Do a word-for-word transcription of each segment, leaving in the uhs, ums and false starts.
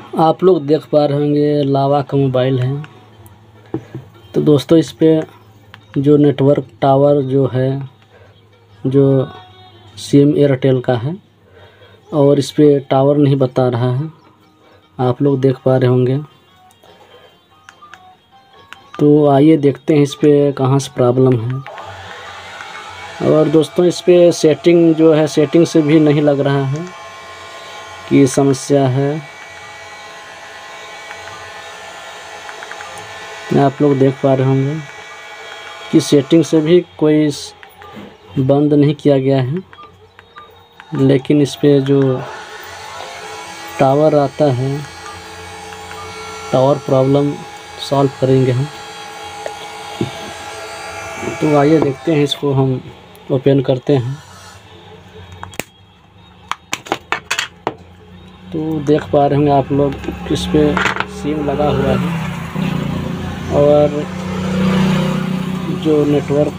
आप लोग देख पा रहे होंगे लावा का मोबाइल है। तो दोस्तों इस पे जो नेटवर्क टावर जो है जो सिम एयरटेल का है और इस पे टावर नहीं बता रहा है, आप लोग देख पा रहे होंगे। तो आइए देखते हैं इस पे कहाँ से प्रॉब्लम है। और दोस्तों इस पे सेटिंग जो है सेटिंग से भी नहीं लग रहा है कि समस्या है। आप लोग देख पा रहे होंगे कि सेटिंग से भी कोई बंद नहीं किया गया है, लेकिन इस पे जो टावर आता है टावर प्रॉब्लम सॉल्व करेंगे हम। तो आइए देखते हैं, इसको हम ओपन करते हैं। तो देख पा रहे होंगे आप लोग इस पे सिम लगा हुआ है और जो नेटवर्क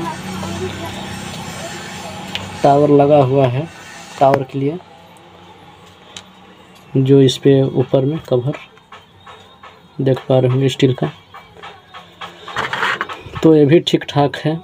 टावर लगा हुआ है टावर के लिए, जो इस पे ऊपर में कवर देख पा रहे होंगे स्टील का। तो ये भी ठीक ठाक है।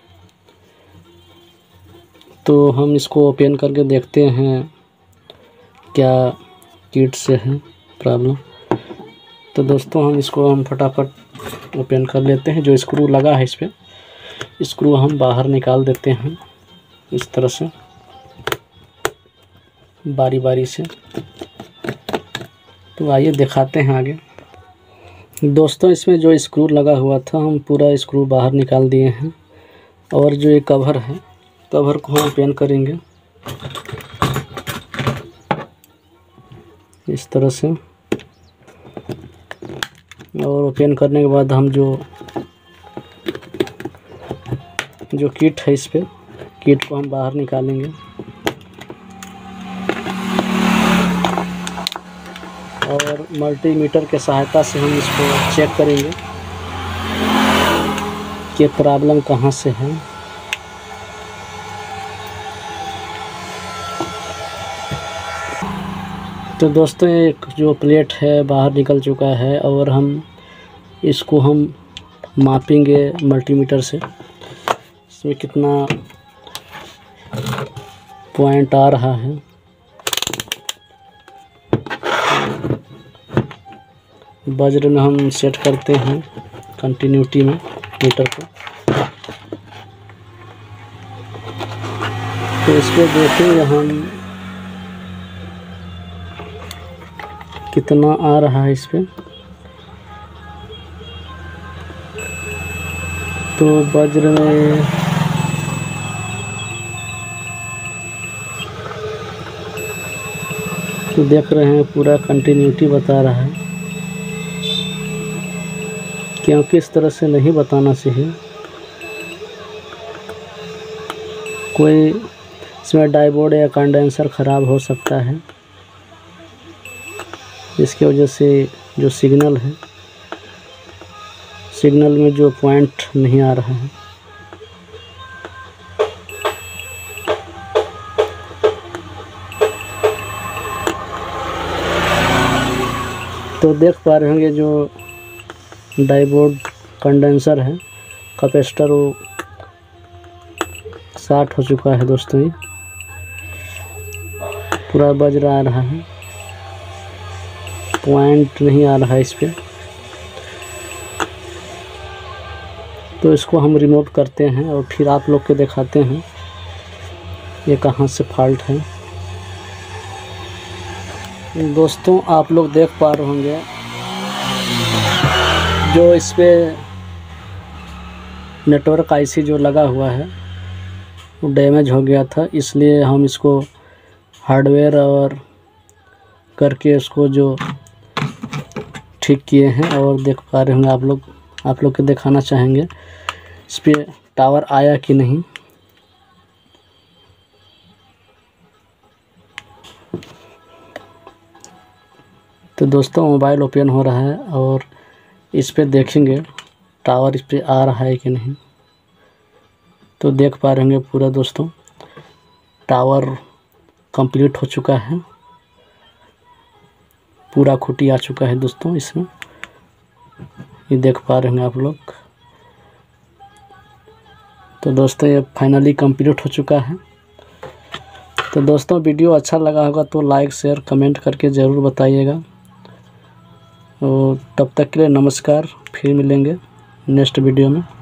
तो हम इसको ओपन करके देखते हैं क्या किट से है प्रॉब्लम। तो दोस्तों हम इसको हम फटाफट ओपन कर लेते हैं। जो स्क्रू लगा है इस पे स्क्रू हम बाहर निकाल देते हैं इस तरह से बारी बारी से। तो आइए दिखाते हैं आगे। दोस्तों इसमें जो स्क्रू लगा हुआ था हम पूरा स्क्रू बाहर निकाल दिए हैं और जो ये कवर है कवर को हम ओपन करेंगे इस तरह से। और ओपन करने के बाद हम जो जो किट है इस पे किट को हम बाहर निकालेंगे और मल्टीमीटर के सहायता से हम इसको चेक करेंगे कि प्रॉब्लम कहाँ से है। तो दोस्तों एक जो प्लेट है बाहर निकल चुका है और हम इसको हम मापेंगे मल्टीमीटर से, इसमें कितना पॉइंट आ रहा है। वज्र में हम सेट करते हैं कंटिन्यूटी में मीटर को। तो इसको देखेंगे हम कितना आ रहा है इस पे। तो वज्र में तो देख रहे हैं पूरा कंटिन्यूटी बता रहा है, क्योंकि इस तरह से नहीं बताना चाहिए। कोई इसमें डायोड या कंडेंसर ख़राब हो सकता है, इसकी वजह से जो सिग्नल है सिग्नल में जो पॉइंट नहीं आ रहा है। तो देख पा रहे होंगे जो डायोड कंडेंसर है कैपेसिटर वो शॉर्ट हो चुका है दोस्तों। ये पूरा वज्र आ रहा है, पॉइंट नहीं आ रहा है इस पे। तो इसको हम रिमूव करते हैं और फिर आप लोग को दिखाते हैं ये कहाँ से फॉल्ट है। दोस्तों आप लोग देख पा रहे होंगे जो इस पे नेटवर्क आईसी जो लगा हुआ है वो डैमेज हो गया था, इसलिए हम इसको हार्डवेयर और करके इसको जो ठीक किए हैं। और देख पा रहे होंगे आप लोग आप लोग को दिखाना चाहेंगे इस पे टावर आया कि नहीं। तो दोस्तों मोबाइल ओपन हो रहा है और इस पे देखेंगे टावर इस पे आ रहा है कि नहीं। तो देख पा रहे होंगे पूरा दोस्तों टावर कंप्लीट हो चुका है। पूरा खूटी आ चुका है दोस्तों इसमें, ये देख पा रहे होंगे आप लोग। तो दोस्तों ये फाइनली कंप्लीट हो चुका है। तो दोस्तों वीडियो अच्छा लगा होगा तो लाइक शेयर कमेंट करके ज़रूर बताइएगा। और तब तक के लिए नमस्कार, फिर मिलेंगे नेक्स्ट वीडियो में।